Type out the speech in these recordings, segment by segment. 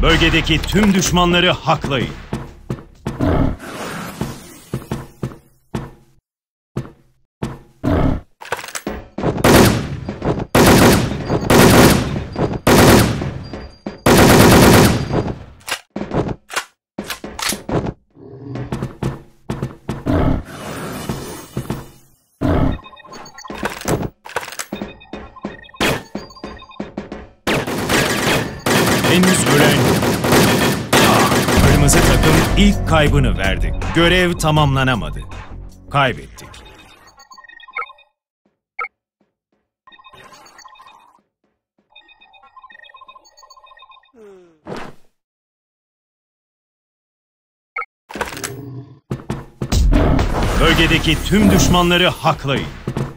Bölgedeki tüm düşmanları haklayın. Henüz ölen yok. Kırmızı takım ilk kaybını verdi. Görev tamamlanamadı. Kaybettik. Bölgedeki tüm düşmanları haklayın.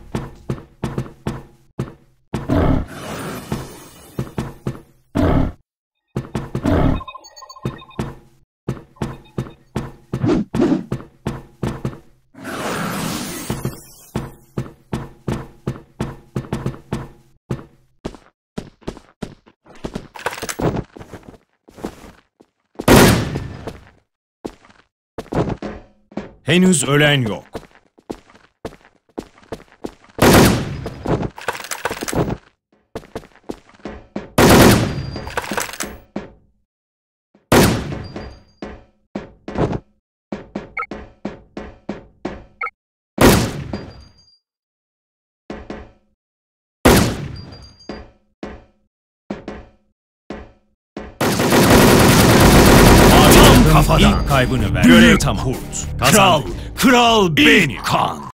Henüz ölen yok. Kafadan ilk kaybını ver. Görev tamam. Kral benim. Kan.